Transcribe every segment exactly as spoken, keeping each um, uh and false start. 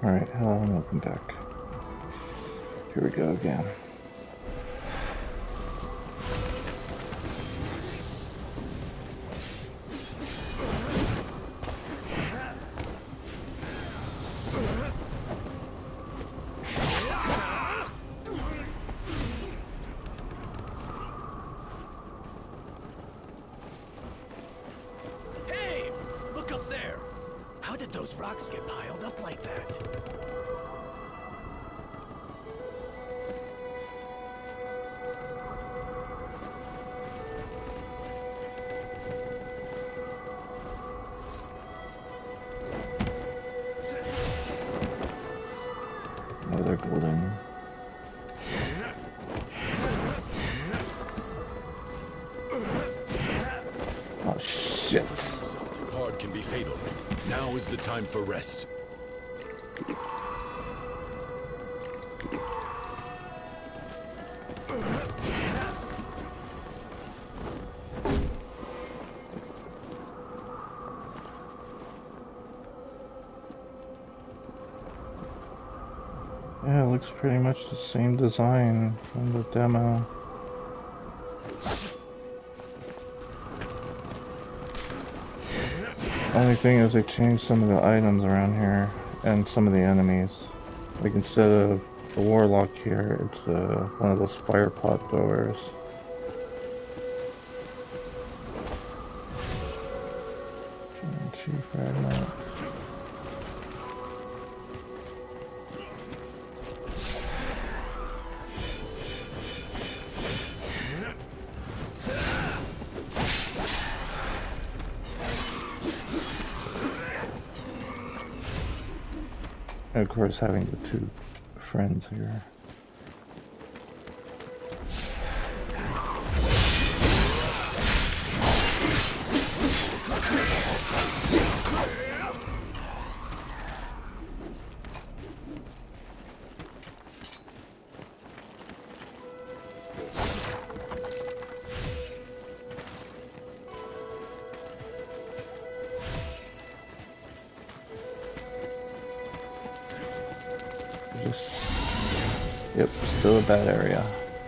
Alright, hello and welcome back. Here we go again. Hey! Look up there! How did those rocks get piled up like that? Another golden. Oh shit. Too hard can be fatal. Now is the time for rest. Yeah, it looks pretty much the same design from the demo. Only thing is they changed some of the items around here and some of the enemies. Like instead of the warlock here, it's uh, one of those fire pot throwers. Chi fragment. And of course, having the two friends here. Just, yep, still a bad area.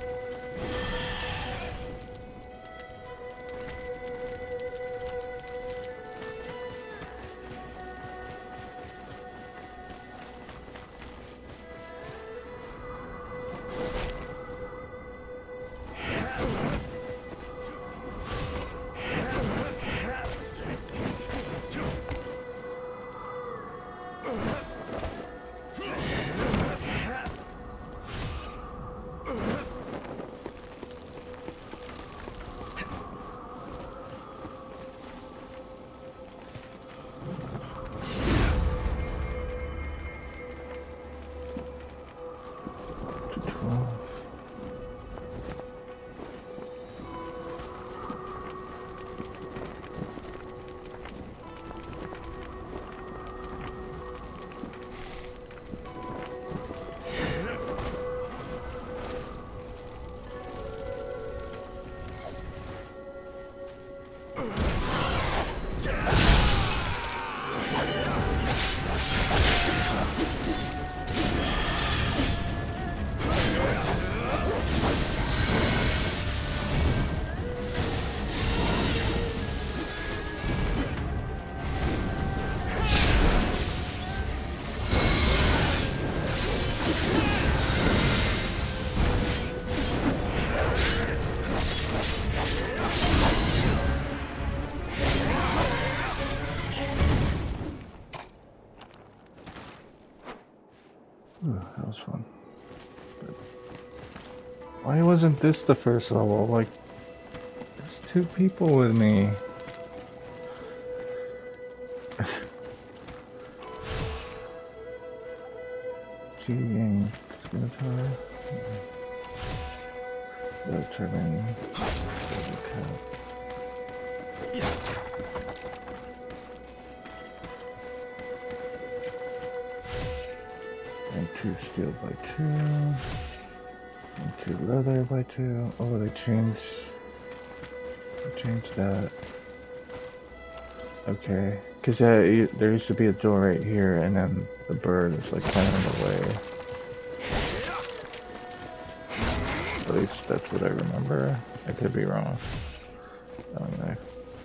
Ooh, that was fun. But why wasn't this the first level? Like, there's two people with me. G-Gang, Scimitar. The turban. And two steel by two. And two leather by two. Oh, they changed. They changed that. Okay. Cause yeah, it, there used to be a door right here, and then the bird is like kind of in the way. At least that's what I remember. I could be wrong. I don't know.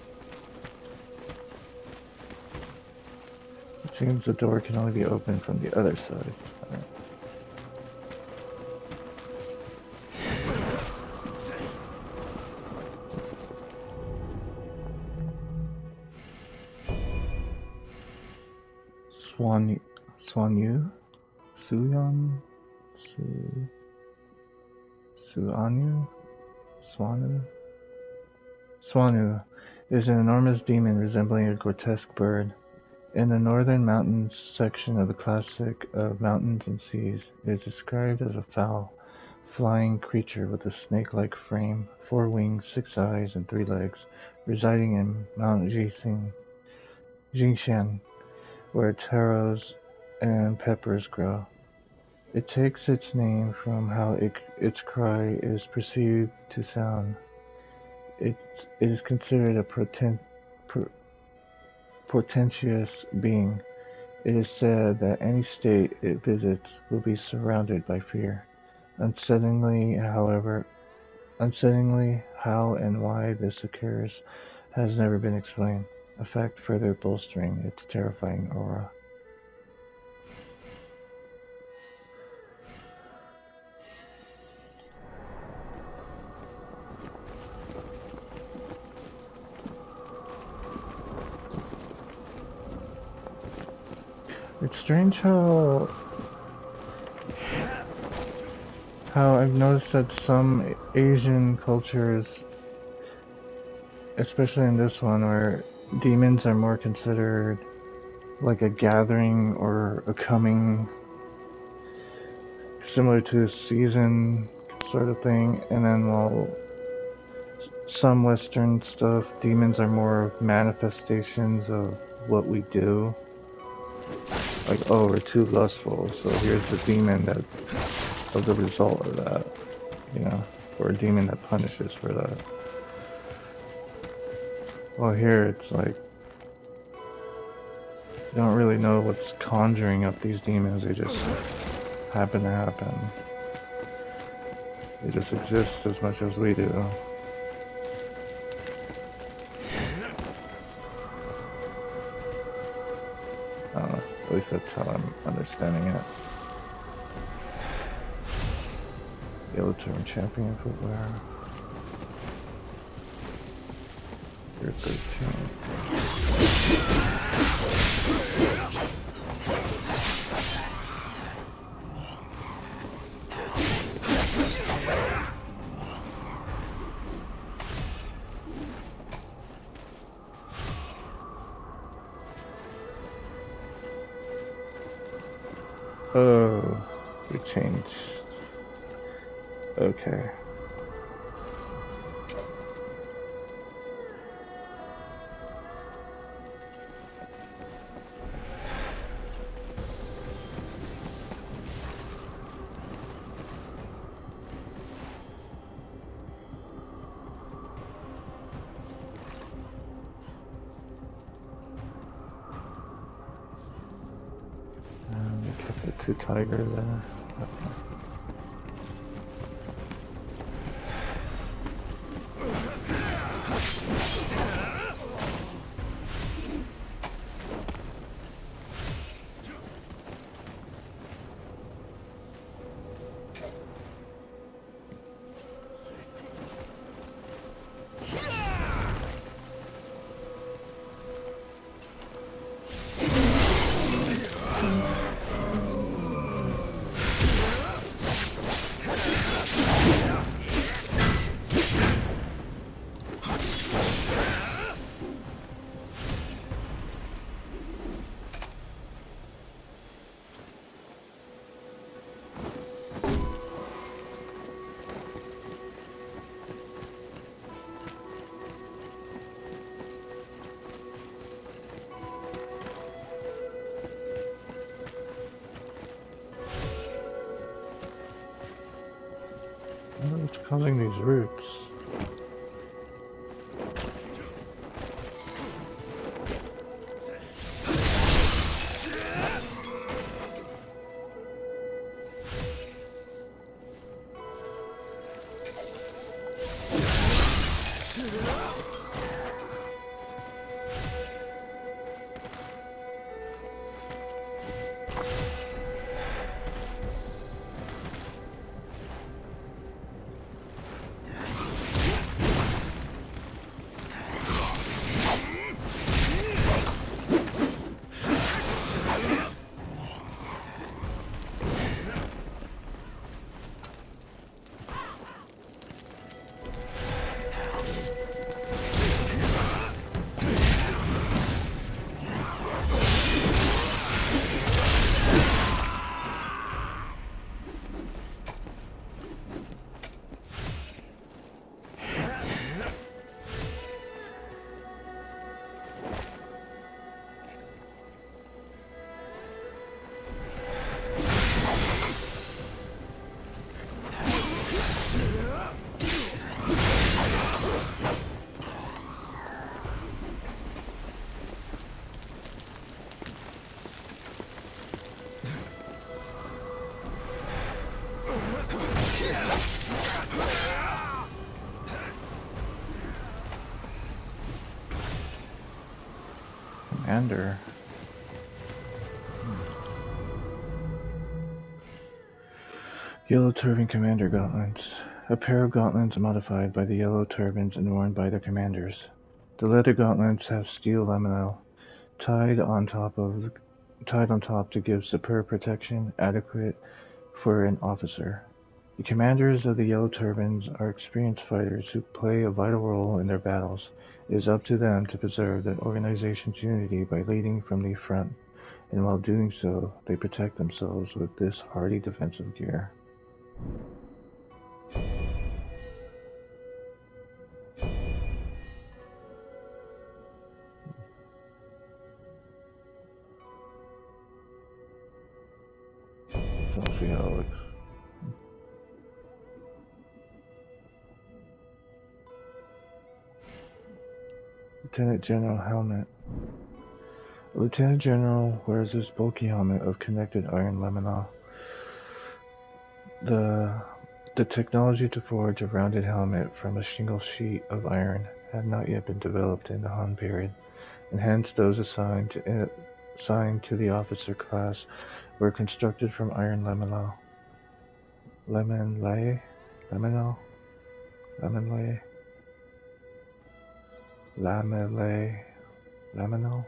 It seems the door can only be opened from the other side. Right. Swan, Swanyu, Suyon, Su, Suanyu, Swanu. Swanu is an enormous demon resembling a grotesque bird. In the northern mountains section of the classic of Mountains and Seas, it is described as a foul, flying creature with a snake-like frame, four wings, six eyes, and three legs, residing in Mount Jixing, Jingshan, where taros and peppers grow. It takes its name from how it, its cry is perceived to sound. It, it is considered a potent, per, portentous being. It is said that any state it visits will be surrounded by fear. Unsettlingly, however, unsettlingly, how and why this occurs has never been explained, a fact further bolstering its terrifying aura. It's strange how how I've noticed that some Asian cultures, especially in this one, where demons are more considered like a gathering or a coming, similar to a season sort of thing, and then while some Western stuff, demons are more manifestations of what we do. Like, oh, we're too lustful, so here's the demon that, of the result of that, you know, or a demon that punishes for that. Well, here it's like, you don't really know what's conjuring up these demons, they just happen to happen. They just exist as much as we do. I don't know. At least that's how I'm understanding it. Yellow Term Champion footwear. You're thirteen. Oh, we changed. Okay. And we kept the two tigers there. Okay. What's causing these roots? commander. Yellow Turban Commander Gauntlets. A pair of gauntlets modified by the Yellow Turbans and worn by their commanders. The leather gauntlets have steel laminal tied on top of tied on top to give superb protection, adequate for an officer. The commanders of the Yellow Turbans are experienced fighters who play a vital role in their battles. It is up to them to preserve the organization's unity by leading from the front, and while doing so, they protect themselves with this hardy defensive gear. Let's see how it looks. Lieutenant General Helmet. A Lieutenant General wears this bulky helmet of connected iron laminal. The, the technology to forge a rounded helmet from a single sheet of iron had not yet been developed in the Han period, and hence those assigned to, uh, assigned to the officer class were constructed from iron laminal. Lemon lay? Laminal? Lemon lay? Lamellay? Laminal?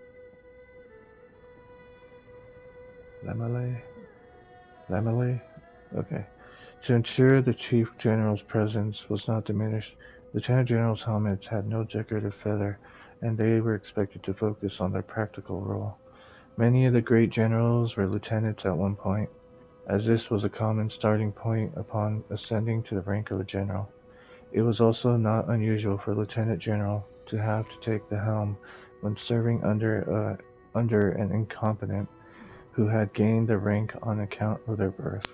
Lamellay? Lamellay? Okay. To ensure the Chief General's presence was not diminished, Lieutenant General's helmets had no decorative feather, and they were expected to focus on their practical role. Many of the great generals were lieutenants at one point, as this was a common starting point upon ascending to the rank of a general. It was also not unusual for a lieutenant general to have to take the helm when serving under, uh, under an incompetent who had gained the rank on account of their birth.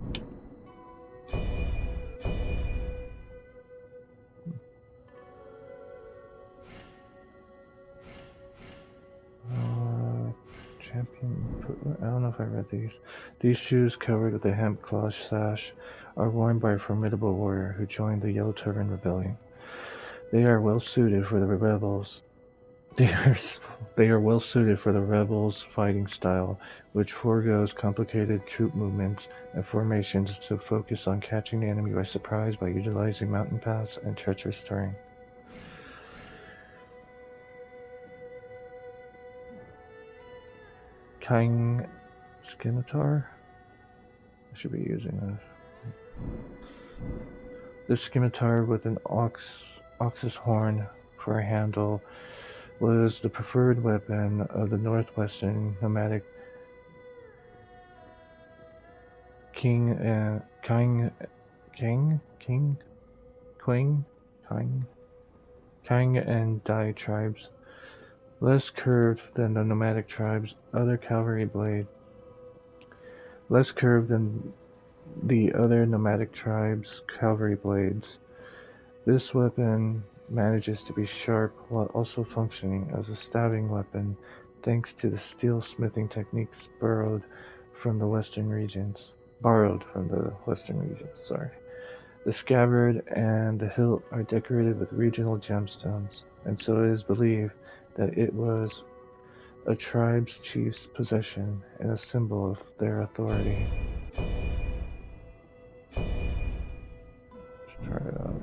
Uh, champion footwear. I don't know if I read these. These shoes, covered with a hemp cloth sash, are worn by a formidable warrior who joined the Yellow Turban Rebellion. They are well suited for the rebels. They are they are well suited for the rebels' fighting style, which foregoes complicated troop movements and formations to focus on catching the enemy by surprise by utilizing mountain paths and treacherous terrain. King Scimitar? I should be using this. This scimitar with an ox ox's horn for a handle was the preferred weapon of the northwestern nomadic king and uh, king king king Quang King Kang and Dai tribes. Less curved than the nomadic tribes' other cavalry blade. Less curved than the other nomadic tribes' cavalry blades. This weapon manages to be sharp while also functioning as a stabbing weapon thanks to the steel smithing techniques borrowed from the western regions. Borrowed from the western regions, sorry. The scabbard and the hilt are decorated with regional gemstones, and so it is believed that it was a tribe's chief's possession and a symbol of their authority. Let's try it out.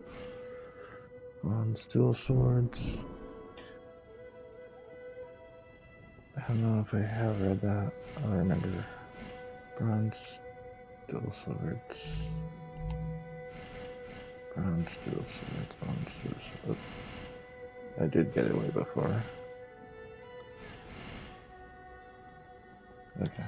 Bronze dual swords. I don't know if I have read that. I don't remember. Bronze dual swords. Bronze dual swords. Bronze dual swords. I did get it way before. Okay.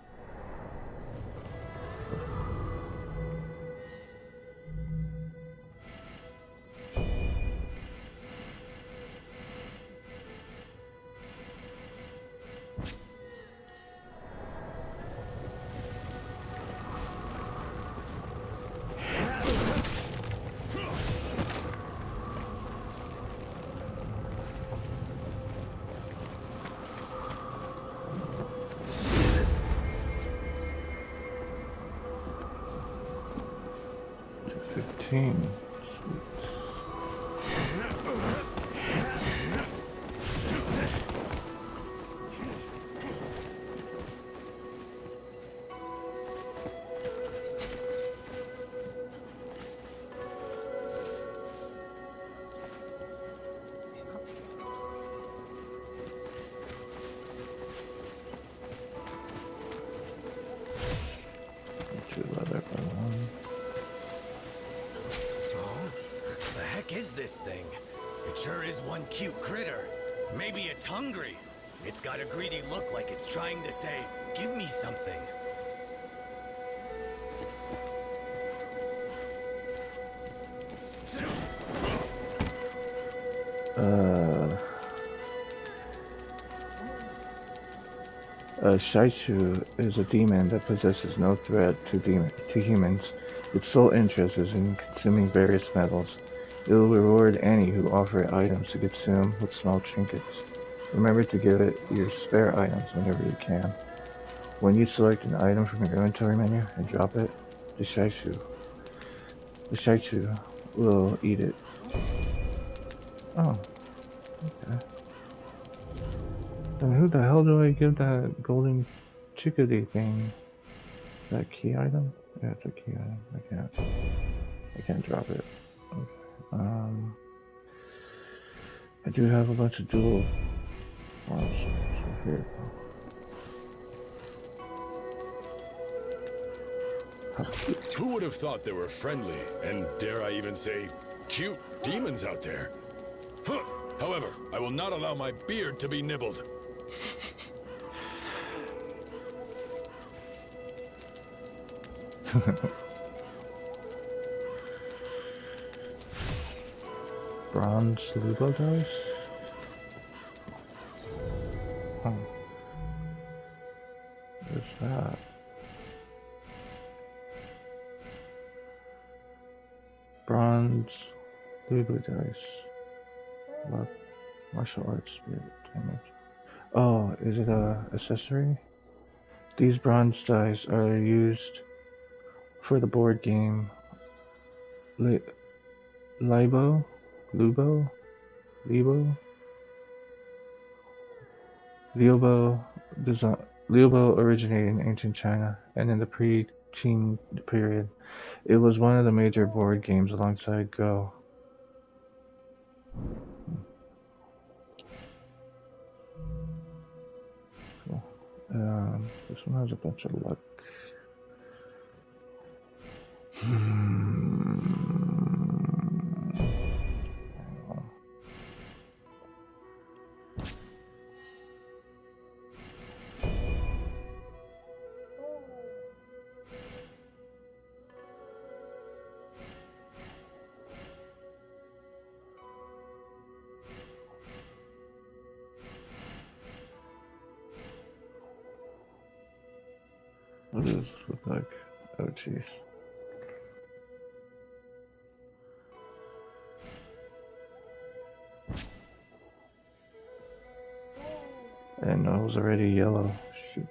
fifteen. this thing. It sure is one cute critter. Maybe it's hungry. It's got a greedy look like it's trying to say, give me something. Uh, a Shaichu is a demon that possesses no threat to demon to humans. Its sole interest is in consuming various metals. It will reward any who offer it items to consume with small trinkets. Remember to give it your spare items whenever you can. When you select an item from your inventory menu and drop it, the Shaichu, the Shaichu will eat it. Oh, okay. Then who the hell do I give that golden chickadee thing? Is that a key item? Yeah, it's a key item. I can't. I can't drop it. Okay. Um, I do have a bunch of dual ones. So here. Who would have thought there were friendly, and dare I even say, cute demons out there? Huh. However, I will not allow my beard to be nibbled. Bronze Lugo dice? Oh. What's that? Bronze Lugo dice. Luck. Martial arts spirit damage. Oh, is it a accessory? These bronze dice are used for the board game Li Libo? Lubo? Libo? Liubo, Liubo originated in ancient China and in the pre-Qing period. It was one of the major board games alongside Go. Cool. Um, this one has a bunch of luck. Hmm. What does this look like? Oh, jeez. And I was already yellow. Shoot.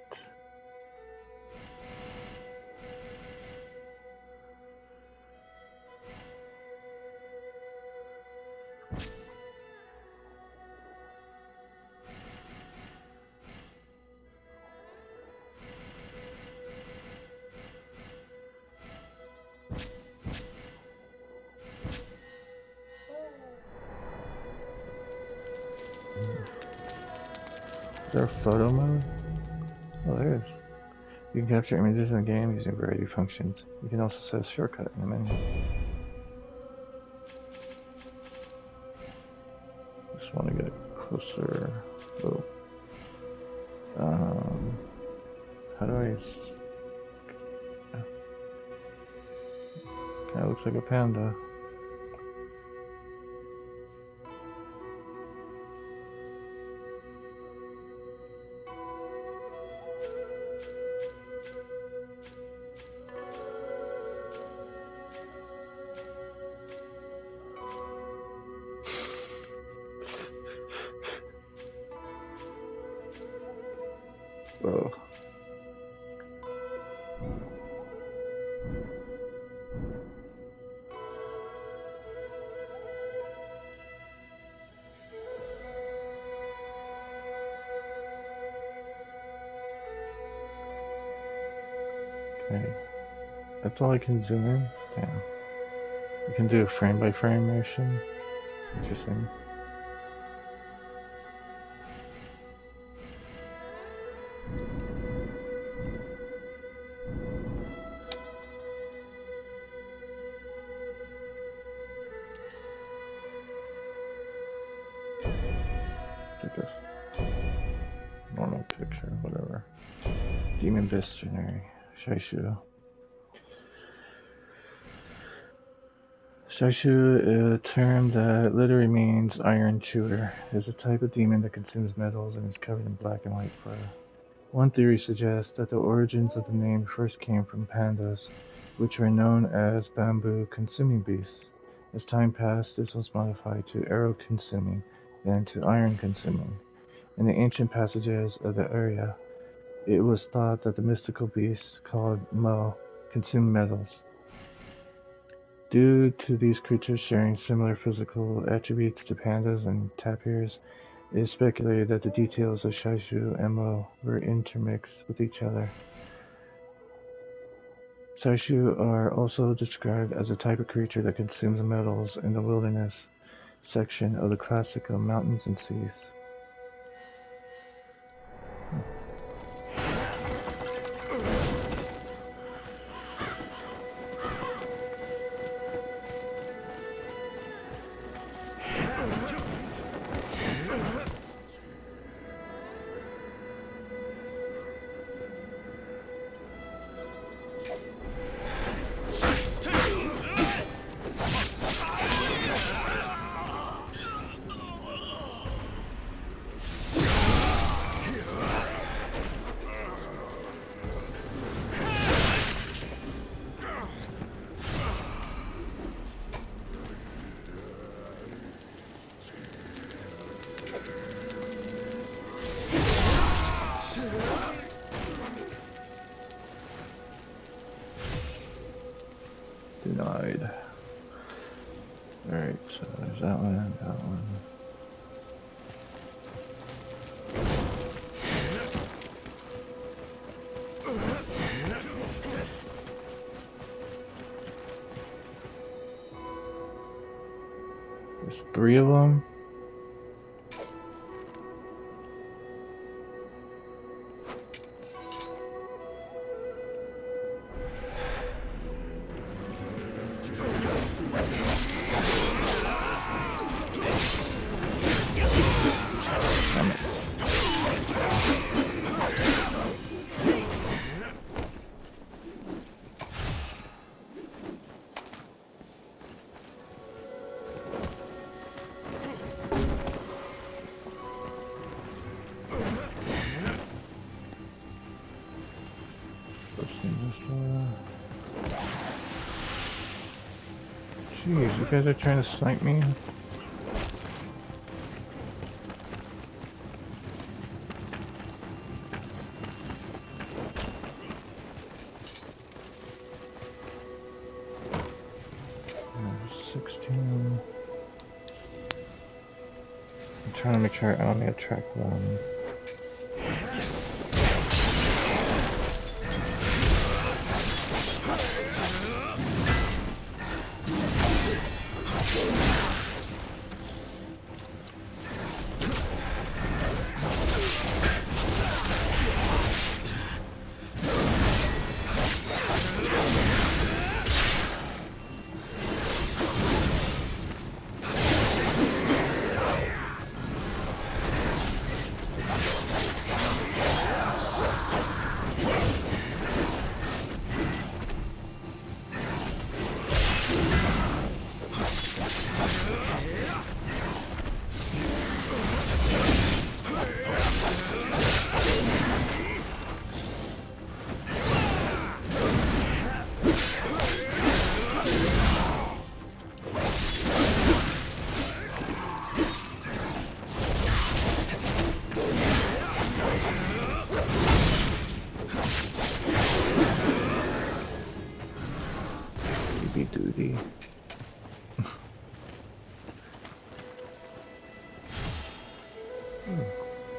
Is there a photo mode? Oh, there is. You can capture images in the game using a variety of functions. You can also set a shortcut in the menu. Just want to get closer. Oh. Um, how do I... Kind of looks like a panda. Whoa. Okay. That's all I can zoom in? Damn. You can do a frame by frame motion. Interesting. Demon Bestiary. Shaishu. Shaishu, a term that literally means iron chewer, is a type of demon that consumes metals and is covered in black and white fur. One theory suggests that the origins of the name first came from pandas, which were known as bamboo-consuming beasts. As time passed, this was modified to arrow-consuming, then to iron-consuming. In the ancient passages of the area, it was thought that the mystical beasts, called Mo, consumed metals. Due to these creatures sharing similar physical attributes to pandas and tapirs, it is speculated that the details of Shaishu and Mo were intermixed with each other. Shaishu are also described as a type of creature that consumes metals in the wilderness section of the classical Mountains and Seas. Denied. Alright, so there's that one and that one. There's three of them. Jeez, you guys are trying to snipe me? sixteen. I'm trying to make sure I only attract one. Duty. hmm.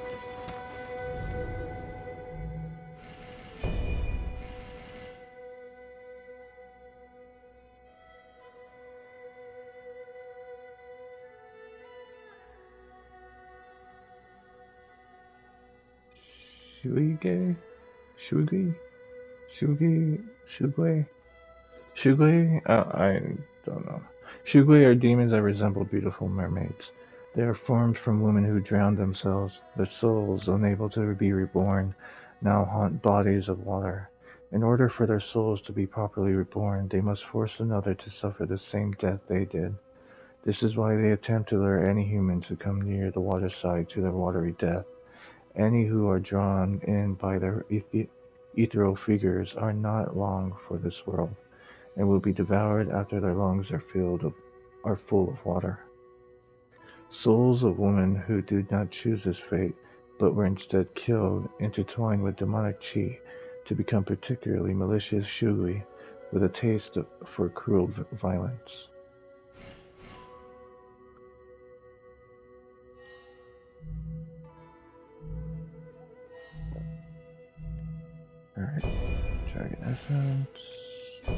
Shuige? Shugi? Shugi? Shugui? Shugui? Uh, I don't know. Shugui are demons that resemble beautiful mermaids. They are formed from women who drowned themselves, their souls unable to be reborn. now haunt bodies of water. In order for their souls to be properly reborn, they must force another to suffer the same death they did. This is why they attempt to lure any humans who come near the waterside to their watery death. Any who are drawn in by their eth- ethereal figures are not long for this world, and will be devoured after their lungs are filled of, are full of water. Souls of women who did not choose this fate, but were instead killed, intertwined with demonic chi to become particularly malicious shugui with a taste of, for cruel v- violence. Alright, Dragon Essence.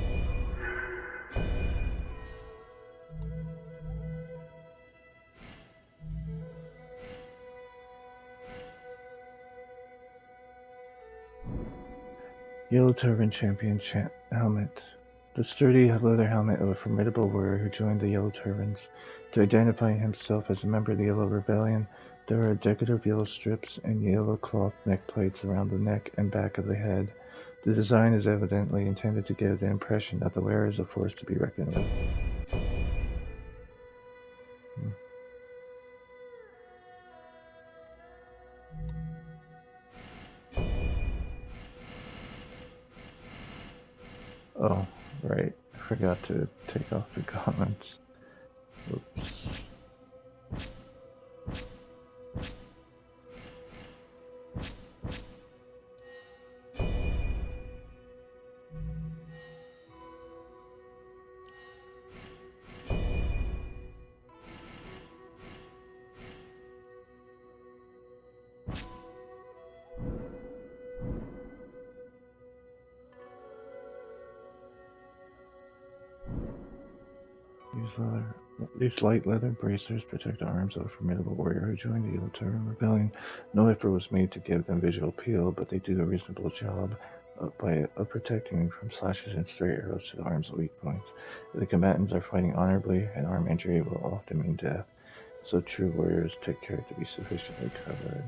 Yellow Turban Champion cha- Helmet. The sturdy leather helmet of a formidable warrior who joined the Yellow Turbans. To identify himself as a member of the Yellow Rebellion, there are decorative yellow strips and yellow cloth neck plates around the neck and back of the head. The design is evidently intended to give the impression that the wearer is a force to be reckoned with. Hmm. Oh, right. I forgot to take off the gauntlets. Oops. These, leather, these light leather bracers protect the arms of a formidable warrior who joined the Yellow Turban Rebellion. No effort was made to give them visual appeal, but they do a reasonable job of, by, of protecting from slashes and stray arrows to the arm's weak points. If the combatants are fighting honorably, an arm injury will often mean death, so true warriors take care to be sufficiently covered.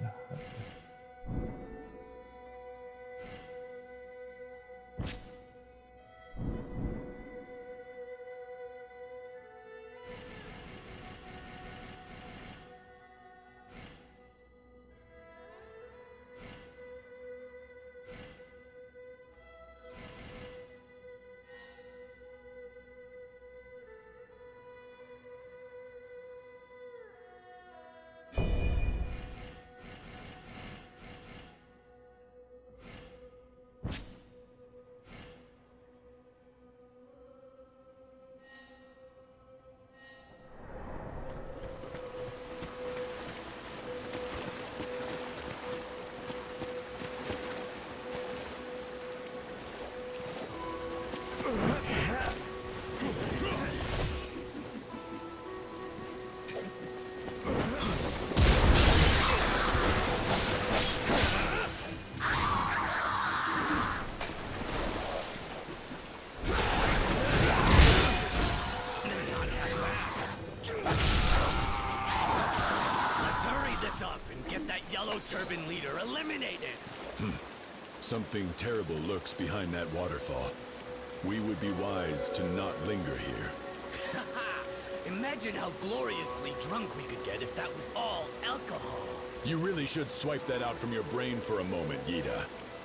Turban leader eliminated! Hmm. Something terrible lurks behind that waterfall. We would be wise to not linger here. Imagine how gloriously drunk we could get if that was all alcohol. You really should swipe that out from your brain for a moment, Yida.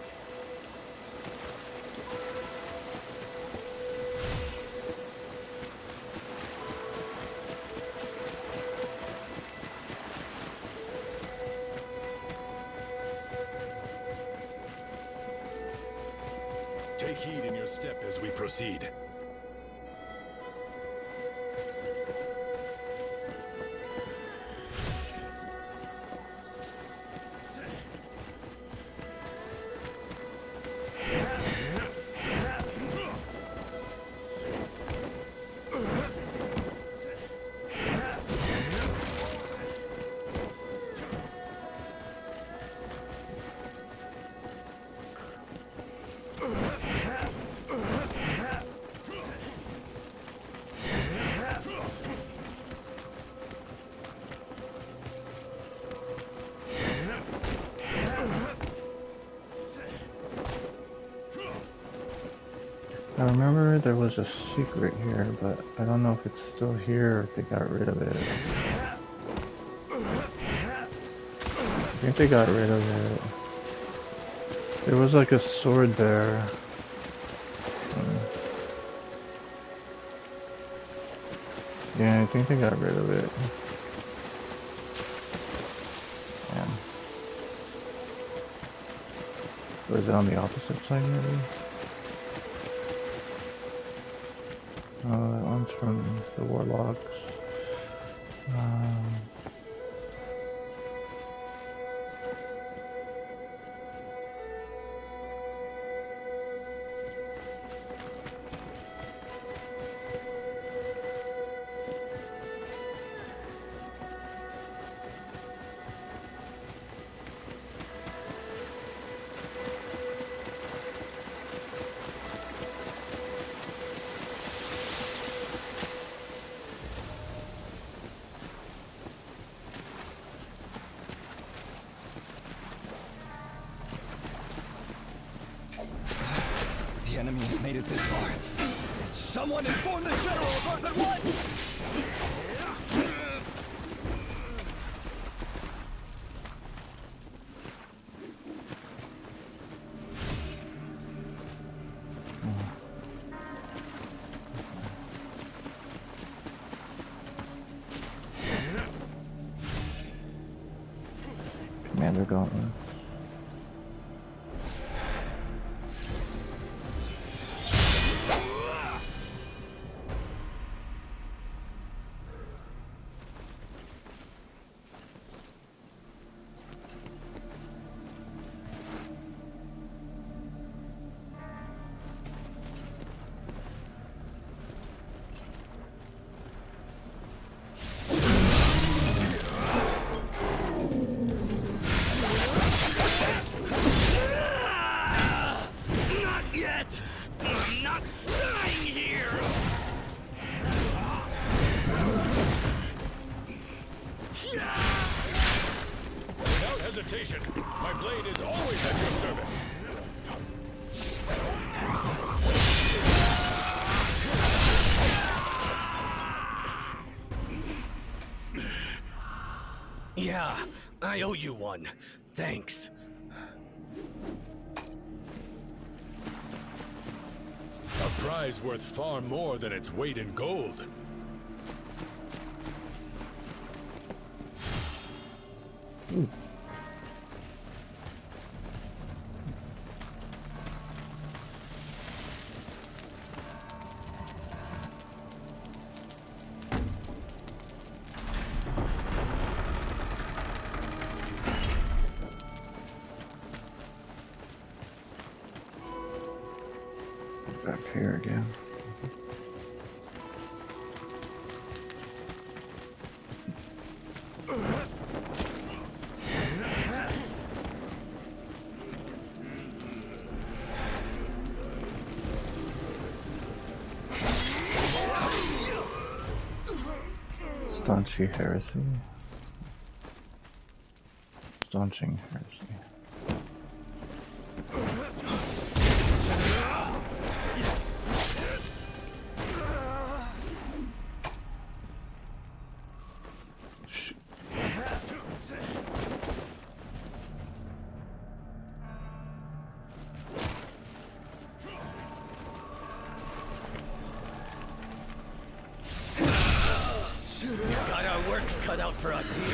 Take heed in your step as we proceed. I remember there was a secret here, but I don't know if it's still here or if they got rid of it. I think they got rid of it. There was like a sword there. Yeah, I think they got rid of it. Yeah. Was it on the opposite side maybe? Oh, that one's from the Warlocks. Um, The enemy has made it this far. Someone inform the General of Earth at once! Commander Gauntlet. My blade is always at your service. Yeah, I owe you one. Thanks. A prize worth far more than its weight in gold. Ooh. Back here again. Staunchy heresy. Staunching heresy. We've got our work cut out for us here.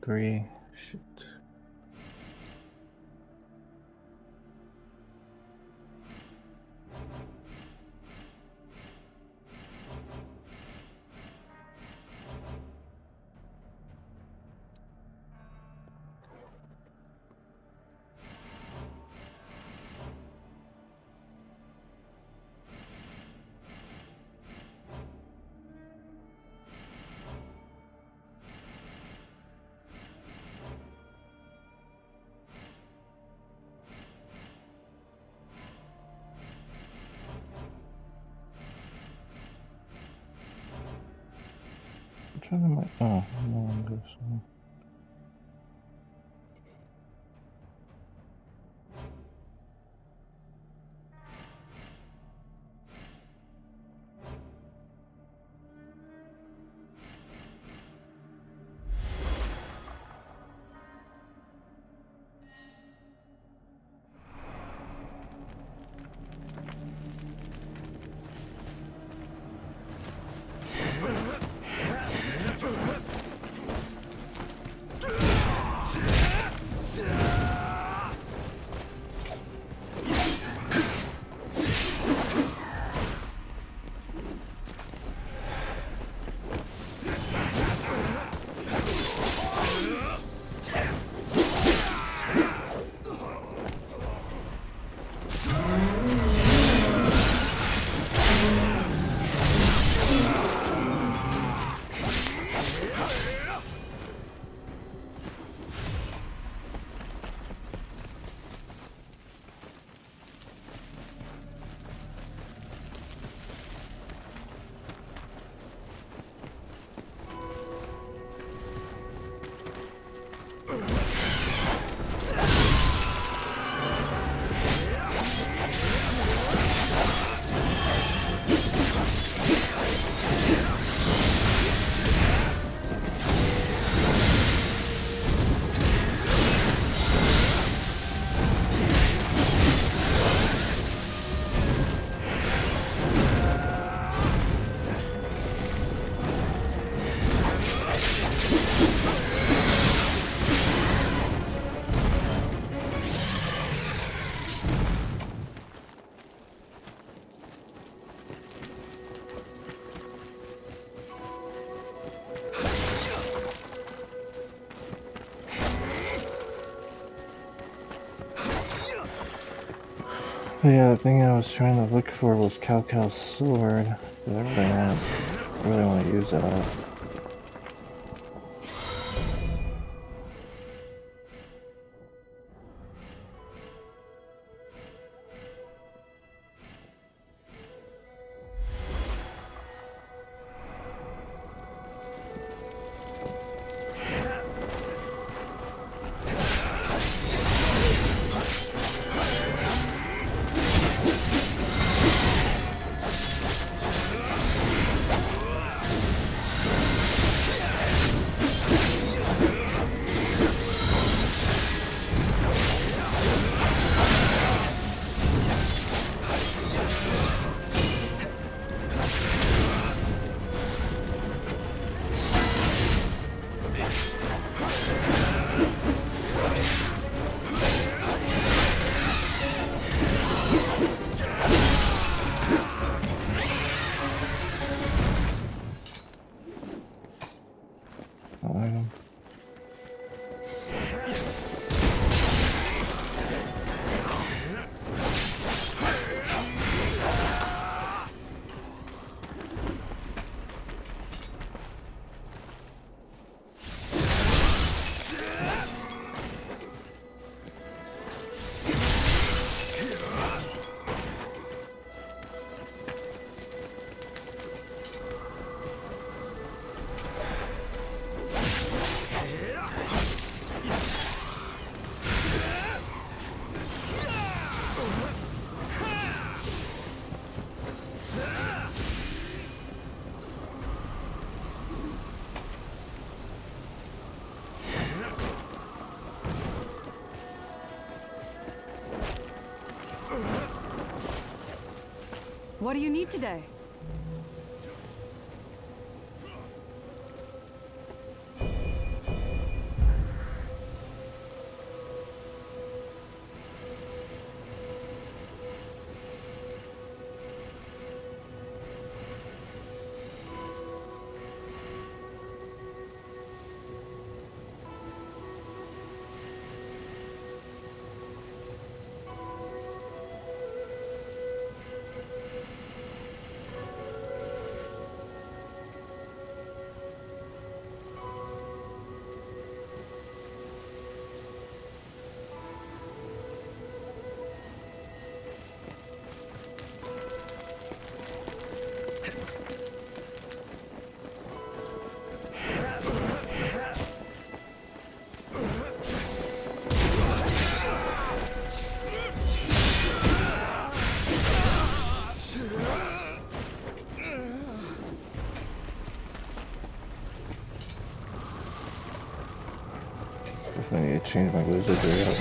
three. Shoot. I'm trying to my oh no one goes so. But yeah, the thing I was trying to look for was Cao Cao's sword, but I really want, I really want to use that. Item. What do you need today? definitely need to change my wizardry up.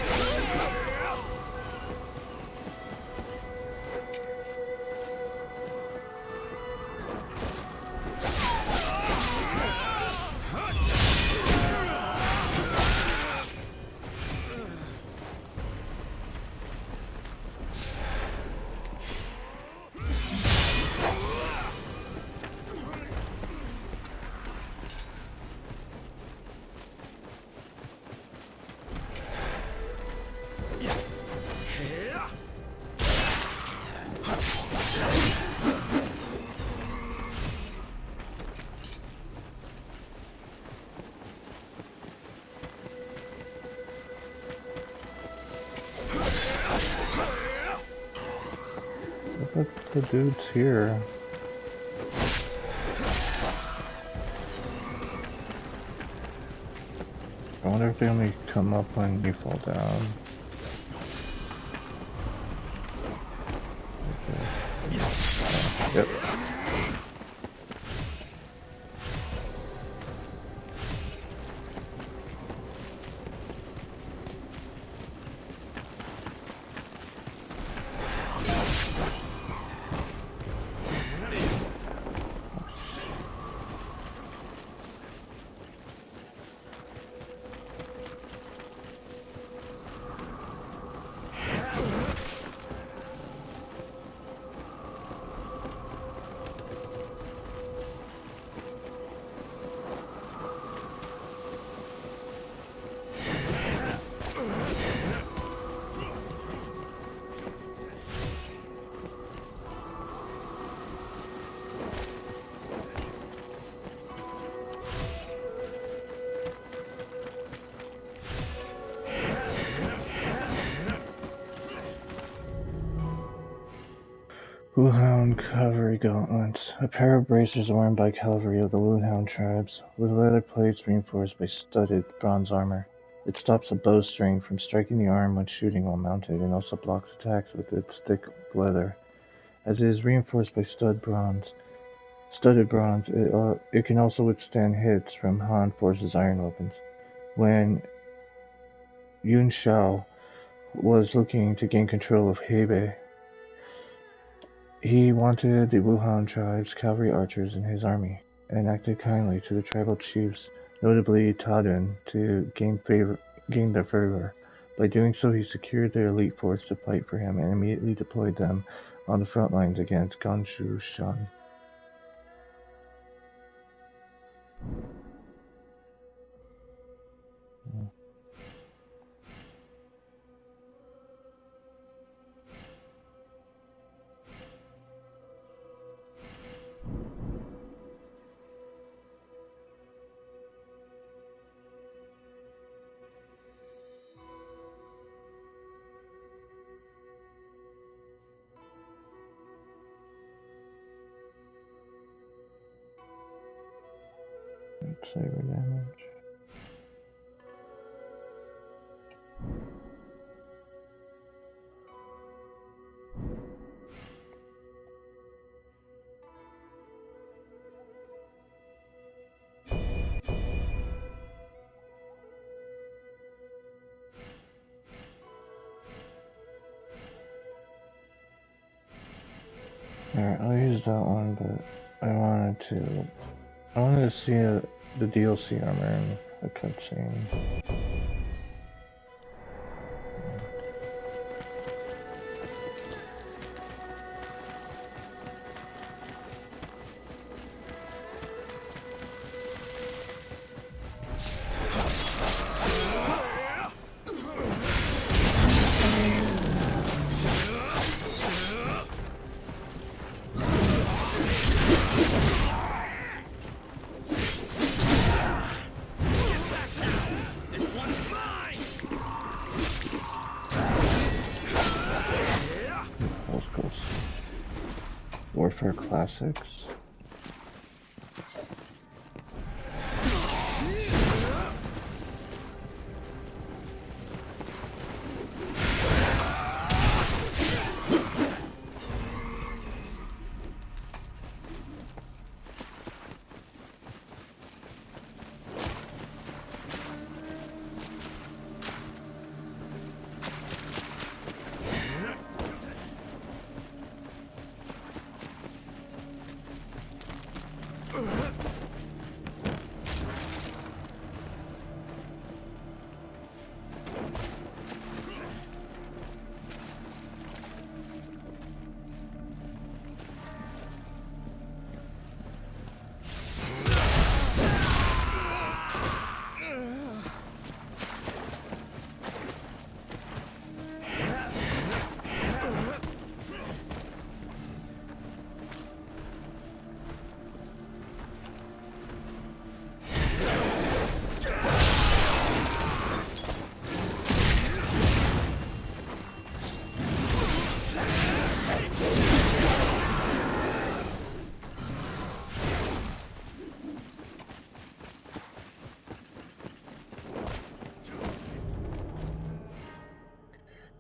Look at the dudes here. I wonder if they only come up when you fall down. Okay. Uh, yep. Woodhound Cavalry Gauntlets. A pair of bracers worn by cavalry of the Woodhound tribes, with leather plates reinforced by studded bronze armor. It stops a bowstring from striking the arm when shooting while mounted, and also blocks attacks with its thick leather. As it is reinforced by stud bronze, studded bronze, it, uh, it can also withstand hits from Han Force's iron weapons. When Yun Shao was looking to gain control of Hebei, he wanted the Wuhan tribe's cavalry archers in his army, and acted kindly to the tribal chiefs, notably Tadun, to gain favor, gain their favor. By doing so, he secured their elite force to fight for him and immediately deployed them on the front lines against Ganshu Shan. Saber damage. Alright, I'll use that one, but I wanted to I wanted to see a, the D L C armor in a cutscene. Warfare Classics.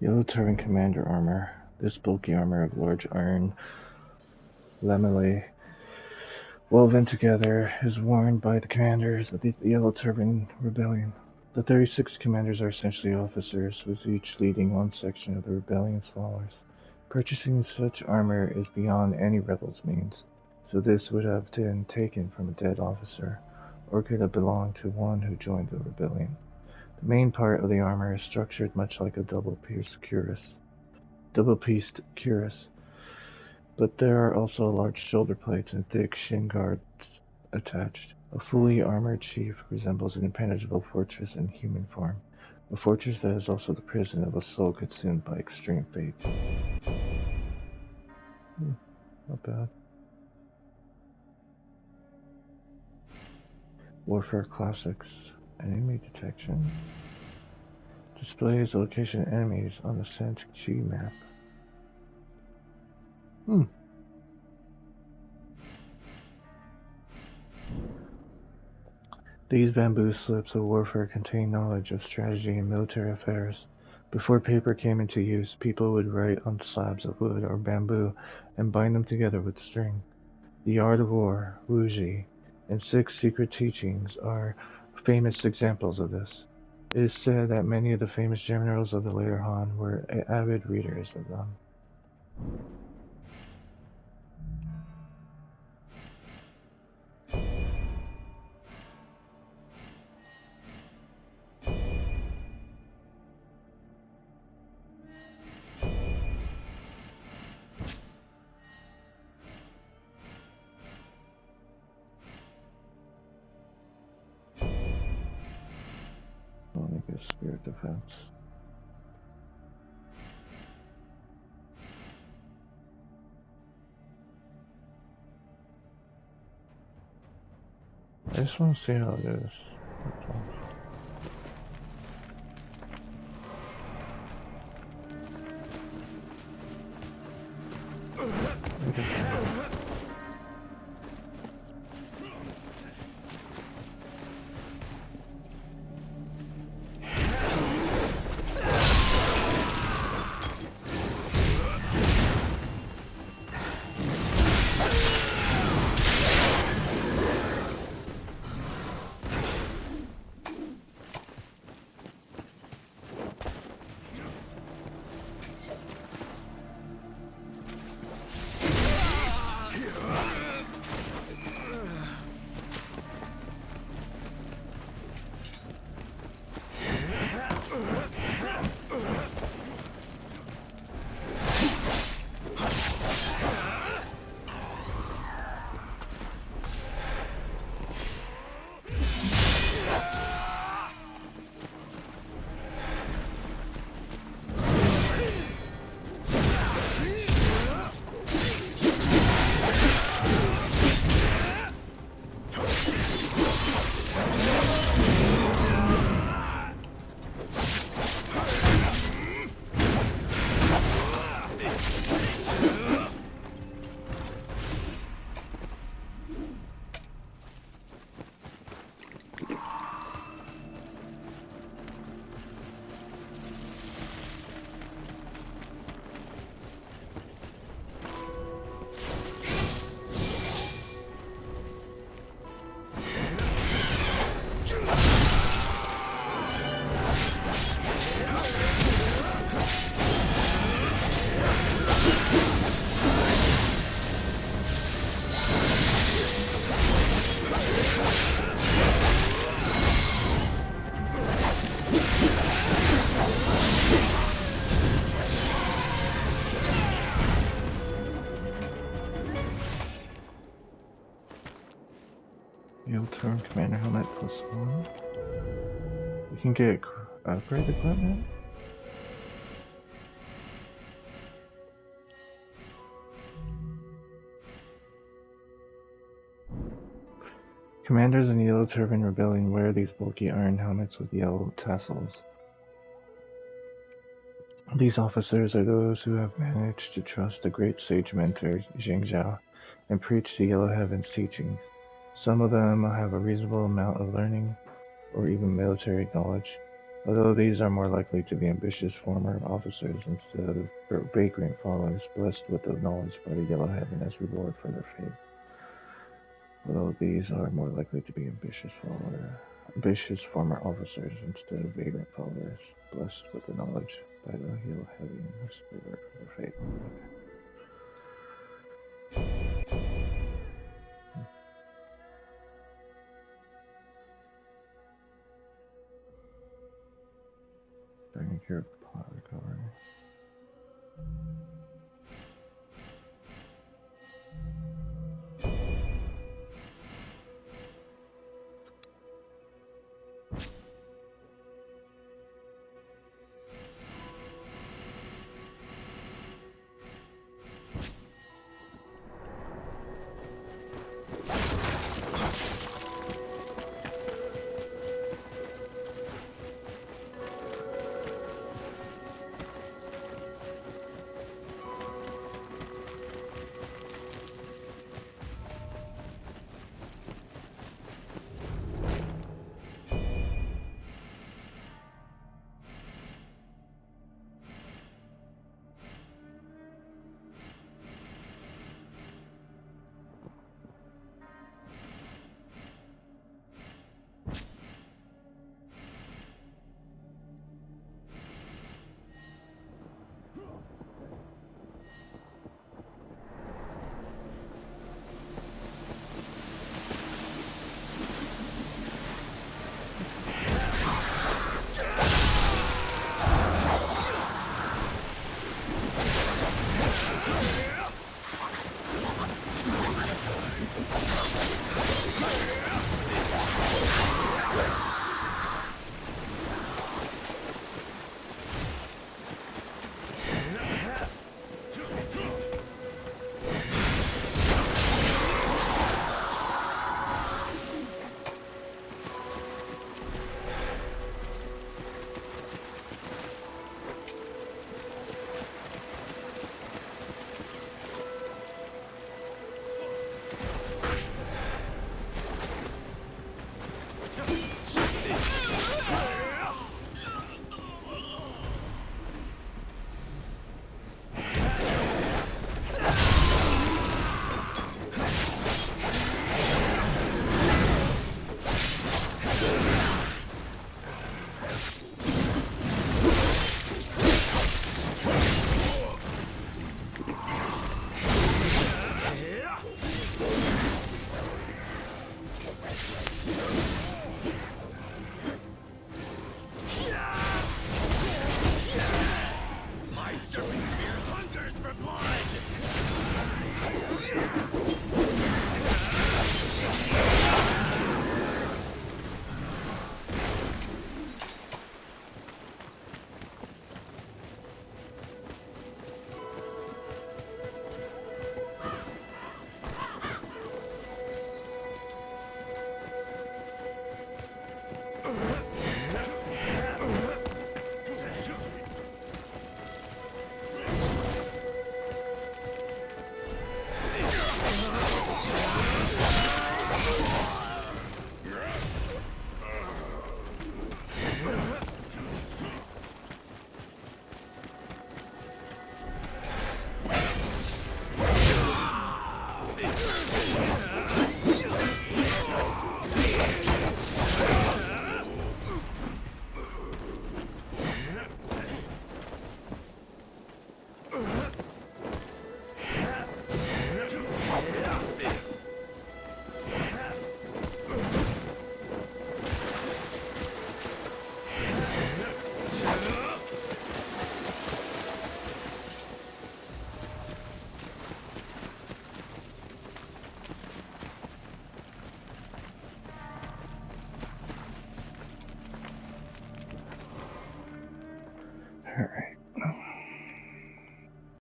Yellow Turban Commander Armor. This bulky armor of large iron lamellae, woven together, is worn by the commanders of the Yellow Turban Rebellion. The thirty-six commanders are essentially officers, with each leading one section of the rebellion's followers. Purchasing such armor is beyond any rebel's means, so this would have been taken from a dead officer, or could have belonged to one who joined the rebellion. The main part of the armor is structured much like a double-pieced cuirass. Double-pieced cuirass. But there are also large shoulder plates and thick shin guards attached. A fully armored chief resembles an impenetrable fortress in human form, a fortress that is also the prison of a soul consumed by extreme fate. Hmm, not bad. Warfare Classics. Enemy detection. Displays the location of enemies on the Sense-Chi map. Hmm. These bamboo slips of warfare contain knowledge of strategy and military affairs. Before paper came into use, people would write on slabs of wood or bamboo and bind them together with string. The Art of War, Wuji, and Six Secret Teachings are famous examples of this. It is said that many of the famous generals of the later Han were avid readers of them. Only good spirit defense. I just want to see how it is. That's all. Yellow Turban Commander Helmet plus one. You can get upgrade equipment. Commanders in Yellow Turban Rebellion wear these bulky iron helmets with yellow tassels. These officers are those who have managed to trust the great sage mentor Zheng Zhao and preach the Yellow Heaven's teachings. Some of them have a reasonable amount of learning or even military knowledge. Although these are more likely to be ambitious former officers instead of vagrant followers blessed with the knowledge by the Yellow Heaven as reward for their faith. Although these are more likely to be ambitious follower, ambitious former officers instead of vagrant followers blessed with the knowledge by the Yellow Heaven as reward for their faith. Taking care of plot recovery.